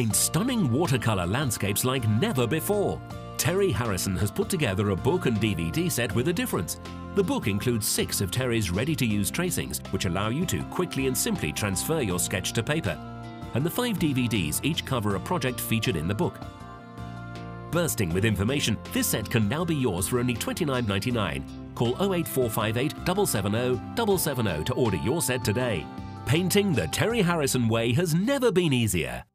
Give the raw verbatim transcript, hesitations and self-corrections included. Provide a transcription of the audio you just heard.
paint stunning watercolour landscapes like never before. Terry Harrison has put together a book and D V D set with a difference. The book includes six of Terry's ready-to-use tracings, which allow you to quickly and simply transfer your sketch to paper. And the five D V Ds each cover a project featured in the book. Bursting with information, this set can now be yours for only twenty-nine ninety-nine. Call oh eight four five eight, seven seven oh, seven seven oh to order your set today. Painting the Terry Harrison way has never been easier.